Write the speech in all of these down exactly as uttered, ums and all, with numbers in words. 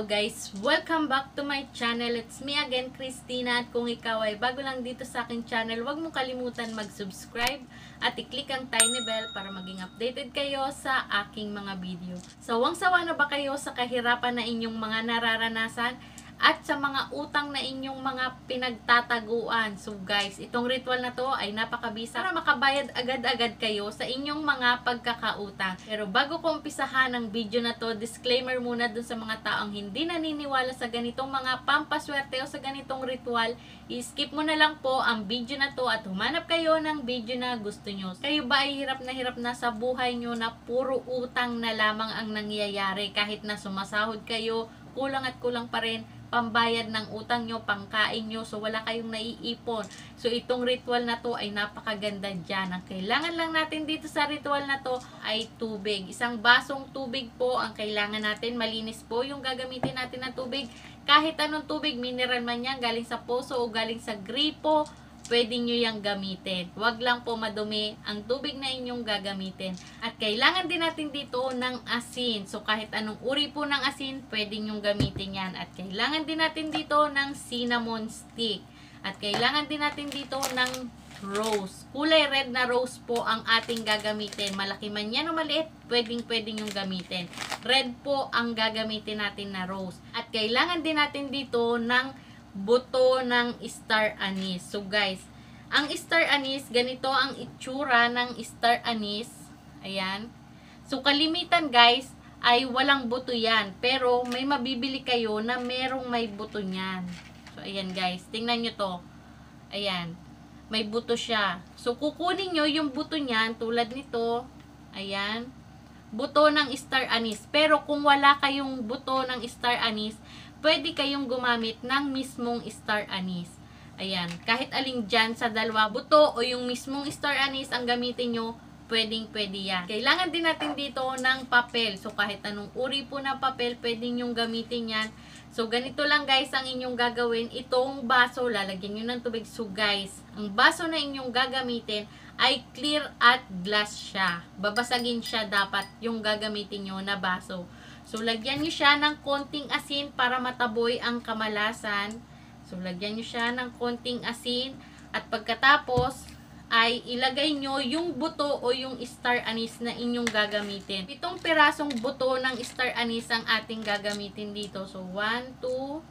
Hello guys! Welcome back to my channel. It's me again, Christina. At kung ikaw ay bago lang dito sa aking channel, huwag mo kalimutan mag-subscribe at i-click ang tiny bell para maging updated kayo sa aking mga video. Sawang-sawa na ba kayo sa kahirapan na inyong mga nararanasan at sa mga utang na inyong mga pinagtataguan? So guys, itong ritual na to ay napakabisa para makabayad agad-agad kayo sa inyong mga pagkakautang. Pero bago ko umpisahan ang video na to, disclaimer muna dun sa mga taong hindi naniniwala sa ganitong mga pampaswerte o sa ganitong ritual, i-skip mo na lang po ang video na to at humanap kayo ng video na gusto nyo. Kayo ba ay hirap na hirap na sa buhay nyo na puro utang na lamang ang nangyayari kahit na sumasahod kayo, kulang at kulang pa rin pambayad ng utang nyo, pangkain nyo, so wala kayong naiipon. So itong ritual na to ay napakaganda dyan. Ang kailangan lang natin dito sa ritual na to ay tubig. Isang basong tubig po ang kailangan natin. Malinis po yung gagamitin natin na tubig. Kahit anong tubig, mineral man yan, galing sa poso o galing sa gripo, pwede nyo yung gamitin. Huwag lang po madumi ang tubig na inyong gagamitin. At kailangan din natin dito ng asin. So kahit anong uri po ng asin, pwede nyo gamitin yan. At kailangan din natin dito ng cinnamon stick. At kailangan din natin dito ng rose. Kulay red na rose po ang ating gagamitin. Malaki man yan o maliit, pwedeng pwedeng yung gamitin. Red po ang gagamitin natin na rose. At kailangan din natin dito ng buto ng star anise. So guys, ang star anise, ganito ang itsura ng star anise. Ayan. So kalimitan guys, ay walang buto yan. Pero may mabibili kayo na merong may buto niyan. So ayan guys, tingnan nyo to. Ayan. May buto siya. So kukunin nyo yung buto niyan, tulad nito. Ayan. Buto ng star anise. Pero kung wala kayong buto ng star anise, pwede kayong gumamit ng mismong star anise. Ayan. Kahit alin dyan sa dalawa, buto o yung mismong star anise ang gamitin nyo, pwedeng pwede yan. Kailangan din natin dito ng papel. So kahit anong uri po ng papel, pwede nyong gamitin yan. So ganito lang guys ang inyong gagawin. Itong baso, lalagyan nyo ng tubig. So guys, ang baso na inyong gagamitin ay clear at glass siya. Babasagin siya dapat yung gagamitin nyo na baso. So, lagyan nyo siya ng konting asin para mataboy ang kamalasan. So, lagyan nyo siya ng konting asin. At pagkatapos, ay ilagay nyo yung buto o yung star anise na inyong gagamitin. Pitong pirasong buto ng star anise ang ating gagamitin dito. So, one, two,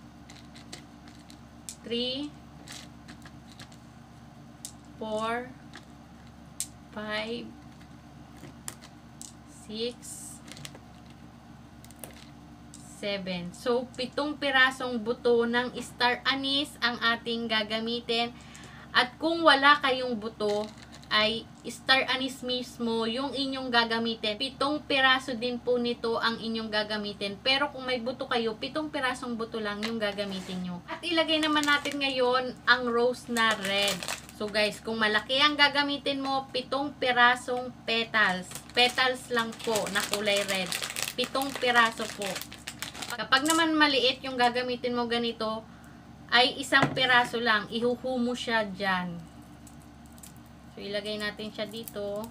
three, four, five, six, seven. So, pitong pirasong buto ng star anise ang ating gagamitin. At kung wala kayong buto, ay star anise mismo yung inyong gagamitin. Pitong piraso din po nito ang inyong gagamitin. Pero kung may buto kayo, pitong pirasong buto lang yung gagamitin nyo. At ilagay naman natin ngayon ang rose na red. So guys, kung malaki ang gagamitin mo, pitong pirasong petals. Petals lang po na kulay red. Pitong piraso po. Kapag naman maliit yung gagamitin mo ganito, ay isang piraso lang. Ihuhu mo siya dyan. So, ilagay natin siya dito.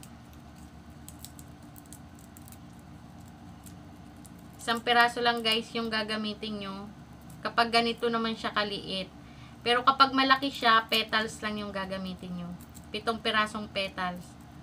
Isang piraso lang guys yung gagamitin nyo. Kapag ganito naman siya kaliit. Pero kapag malaki siya, petals lang yung gagamitin nyo. Pitong pirasong petals.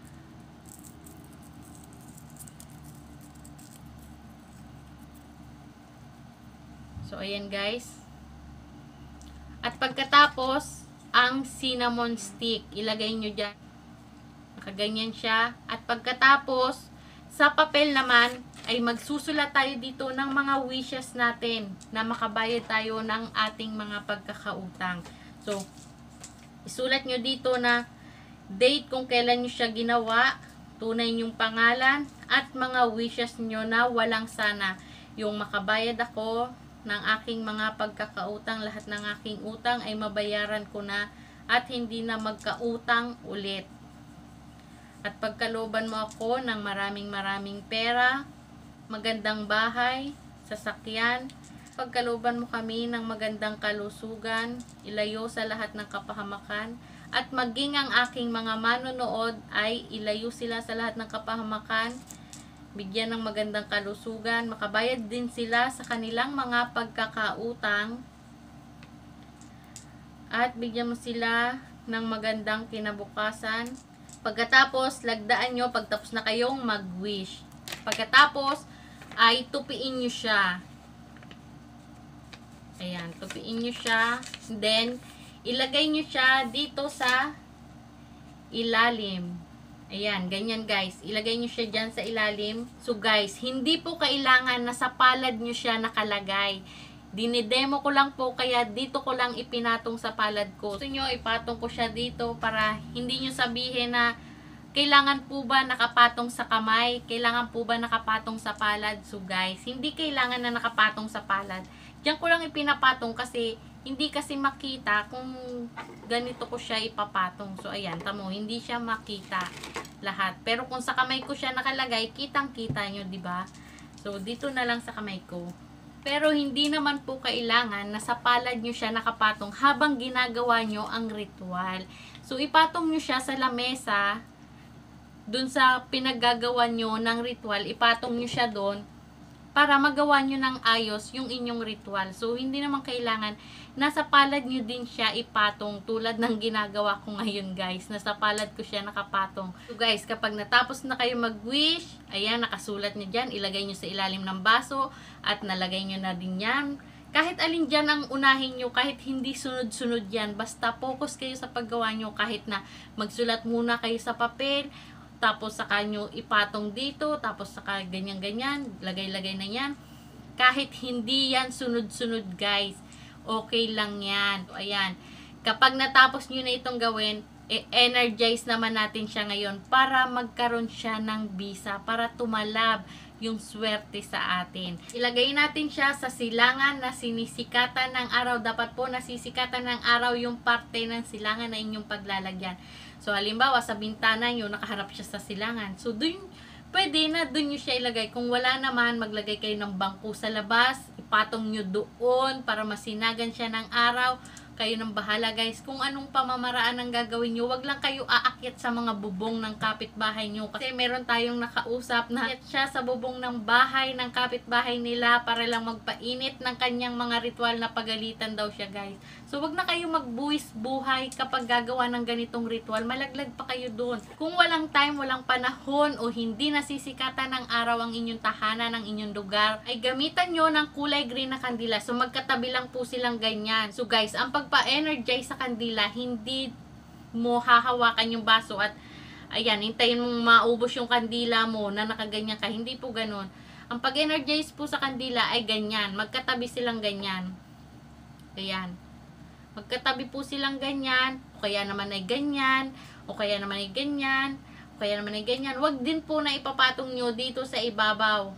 So, ayan guys. At pagkatapos, ang cinnamon stick, ilagay nyo dyan. Nakaganyan siya. At pagkatapos, sa papel naman, ay magsusulat tayo dito ng mga wishes natin na makabayad tayo ng ating mga pagkakautang. So, isulat nyo dito na date kung kailan nyo siya ginawa, tunay nyong pangalan, at mga wishes nyo na walang sana. Yung makabayad ako ng aking mga pagkakautang, lahat ng aking utang ay mabayaran ko na at hindi na magkautang ulit. At pagkalooban mo ako ng maraming maraming pera, magandang bahay, sasakyan, pagkalooban mo kami ng magandang kalusugan, ilayo sa lahat ng kapahamakan, at maging ang aking mga manonood ay ilayo sila sa lahat ng kapahamakan, bigyan ng magandang kalusugan, makabayad din sila sa kanilang mga pagkakautang, at bigyan mo sila ng magandang kinabukasan. Pagkatapos, lagdaan nyo pagtapos na kayong mag-wish. Pagkatapos, ay tupiin nyo siya. Ayan, tupiin nyo siya. Then, ilagay nyo siya dito sa ilalim. Ayan, ganyan guys. Ilagay nyo siya dyan sa ilalim. So guys, hindi po kailangan na sa palad nyo siya nakalagay. Dinidemo ko lang po, kaya dito ko lang ipinatong sa palad ko. Gusto nyo, ipatong ko siya dito para hindi nyo sabihin na kailangan po ba nakapatong sa kamay? Kailangan po ba nakapatong sa palad? So guys, hindi kailangan na nakapatong sa palad. Diyan ko lang ipinapatong kasi hindi kasi makita kung ganito ko siya ipapatong. So ayan, tamo, hindi siya makita lahat. Pero kung sa kamay ko siya nakalagay, kitang-kita nyo, di ba? So dito na lang sa kamay ko. Pero hindi naman po kailangan na sa palad nyo siya nakapatong habang ginagawa nyo ang ritual. So ipatong nyo siya sa lamesa, dun sa pinaggagawa nyo ng ritual, ipatong nyo siya dun para magawa nyo ng ayos yung inyong ritual. So hindi naman kailangan nasa palad nyo din siya ipatong tulad ng ginagawa ko ngayon guys. Nasa palad ko siya nakapatong. So guys, kapag natapos na kayo mag-wish, ayan, nakasulat nyo dyan, ilagay nyo sa ilalim ng baso at nalagay nyo na din yan. Kahit alin dyan ang unahin nyo, kahit hindi sunod-sunod yan, basta focus kayo sa paggawa nyo, kahit na magsulat muna kayo sa papel, tapos saka nyo ipatong dito, tapos saka ganyan-ganyan, lagay-lagay na yan. Kahit hindi yan sunod-sunod guys, okay lang yan. So, ayan, kapag natapos nyo na itong gawin, e-energize naman natin siya ngayon para magkaroon siya ng bisa, para tumalab yung swerte sa atin. Ilagay natin siya sa silangan na sinisikatan ng araw. Dapat po nasisikatan ng araw yung parte ng silangan na inyong paglalagyan. So, halimbawa, sa bintana nyo, nakaharap siya sa silangan. So, dun, pwede na dun nyo siya ilagay. Kung wala naman, maglagay kayo ng bangko sa labas. Ipatong nyo doon para masinagan siya ng araw. Kayo nang bahala guys. Kung anong pamamaraan ang gagawin nyo, wag lang kayo aakyat sa mga bubong ng kapitbahay nyo. Kasi meron tayong nakausap na aakyat siya sa bubong ng bahay ng kapitbahay nila para lang magpainit ng kanyang mga ritual na pagalitan daw siya guys. So wag na kayo magbuwis buhay kapag gagawa ng ganitong ritual. Malaglag pa kayo doon. Kung walang time, walang panahon o hindi nasisikatan ng araw ang inyong tahanan, ang inyong lugar, ay gamitan nyo ng kulay green na kandila. So magkatabi lang po silang ganyan. So guys, ang pagpa-energize sa kandila, hindi mo hahawakan yung baso at ayan, hintayin mong maubos yung kandila mo na nakaganyan ka. Hindi po ganun. Ang pag-energize po sa kandila ay ganyan. Magkatabi silang ganyan. Ayan. Magkatabi po silang ganyan. O kaya naman ay ganyan. O kaya naman ay ganyan. O kaya naman ay ganyan. Huwag din po na ipapatong nyo dito sa ibabaw.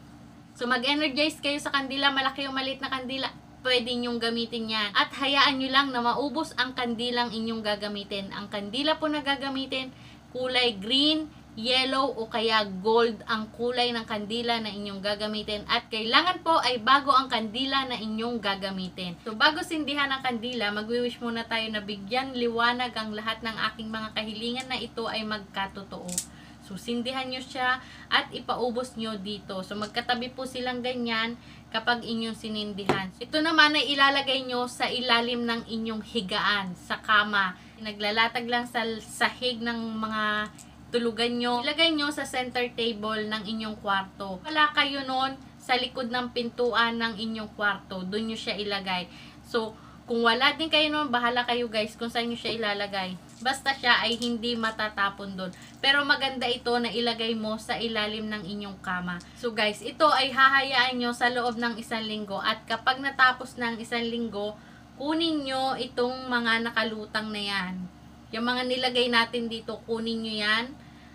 So mag-energize kayo sa kandila. Malaki o maliit na kandila, pwede nyong gamitin yan. At hayaan nyo lang na maubos ang kandilang inyong gagamitin. Ang kandila po na gagamitin, kulay green, yellow, o kaya gold ang kulay ng kandila na inyong gagamitin. At kailangan po ay bago ang kandila na inyong gagamitin. So bago sindihan ang kandila, magwi-wish muna tayo na bigyan liwanag ang lahat ng aking mga kahilingan na ito ay magkatotoo. So sindihan nyo siya at ipaubos nyo dito. So magkatabi po silang ganyan kapag inyong sinindihan. Ito naman ay ilalagay nyo sa ilalim ng inyong higaan, sa kama. Naglalatag lang sa sahig ng mga tulugan nyo. Ilagay nyo sa center table ng inyong kwarto. Wala kayo nun sa likod ng pintuan ng inyong kwarto. Doon nyo siya ilagay. So, kung wala din kayo nun, bahala kayo guys kung saan nyo siya ilalagay. Basta siya ay hindi matatapon doon. Pero maganda ito na ilagay mo sa ilalim ng inyong kama. So guys, ito ay hahayaan nyo sa loob ng isang linggo. At kapag natapos ng isang linggo, kunin nyo itong mga nakalutang na yan. Yung mga nilagay natin dito, kunin nyo yan.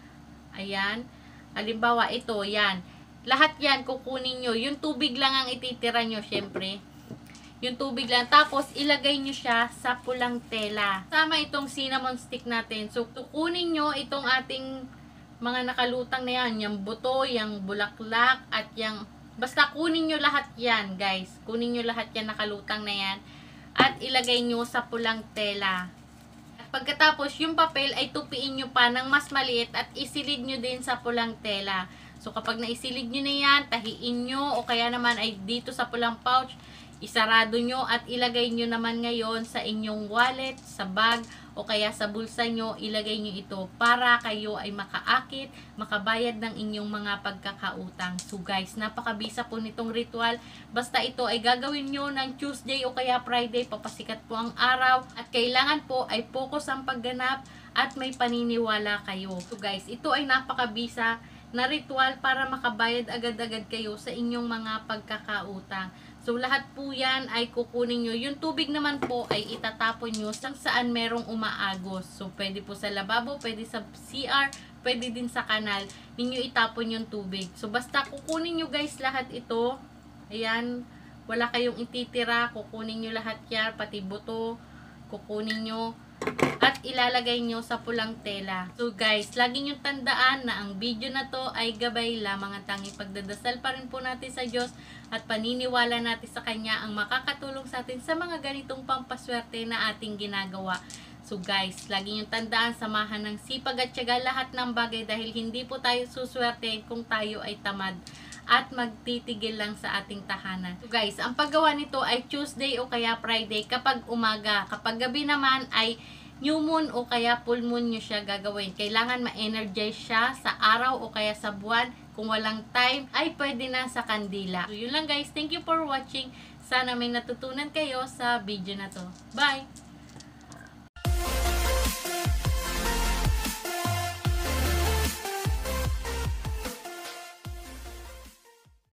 Ayan. Halimbawa, ito, yan. Lahat yan, kukunin nyo. Yung tubig lang ang ititira nyo, syempre. Yung tubig lang. Tapos, ilagay nyo siya sa pulang tela. Sama itong cinnamon stick natin. So, kukunin nyo itong ating mga nakalutang na yan. Yung buto, yung bulaklak, at yung... Basta kunin nyo lahat yan, guys. Kunin nyo lahat yan nakalutang na yan. At ilagay nyo sa pulang tela. Pagkatapos, yung papel ay tupiin nyo pa ng mas maliit at isilid nyo din sa pulang tela. So, So kapag naisilig nyo na yan, tahiin nyo o kaya naman ay dito sa pulang pouch, isarado nyo at ilagay nyo naman ngayon sa inyong wallet, sa bag, o kaya sa bulsa nyo, ilagay nyo ito para kayo ay makaakit, makabayad ng inyong mga pagkakautang. So guys, napakabisa po nitong ritual. Basta ito ay gagawin nyo ng Tuesday o kaya Friday, papasikat po ang araw. At kailangan po ay focus ang pagganap at may paniniwala kayo. So guys, ito ay napakabisa na ritual para makabayad agad-agad kayo sa inyong mga pagkakautang. So, lahat po yan ay kukunin nyo. Yung tubig naman po ay itatapon nyo sa saan merong umaagos. So, pwede po sa lababo, pwede sa C R, pwede din sa kanal. Ninyo itapon yung tubig. So, basta kukunin nyo guys lahat ito. Ayan, wala kayong ititira. Kukunin nyo lahat yan, pati buto. Kukunin nyo. At ilalagay nyo sa pulang tela. So guys, lagi nyo tandaan na ang video na to ay gabay lamang, ang tanging pagdadasal pa rin po natin sa Diyos at paniniwala natin sa Kanya ang makakatulong sa atin sa mga ganitong pampaswerte na ating ginagawa. So guys, lagi nyo tandaan, samahan ng sipag at tiyaga lahat ng bagay dahil hindi po tayo suswerte kung tayo ay tamad at magtitigil lang sa ating tahanan. So guys, ang paggawa nito ay Tuesday o kaya Friday kapag umaga. Kapag gabi naman ay new moon o kaya full moon nyo siya gagawin. Kailangan ma-energize siya sa araw o kaya sa buwan. Kung walang time, ay pwede na sa kandila. So yun lang guys. Thank you for watching. Sana may natutunan kayo sa video na to. Bye!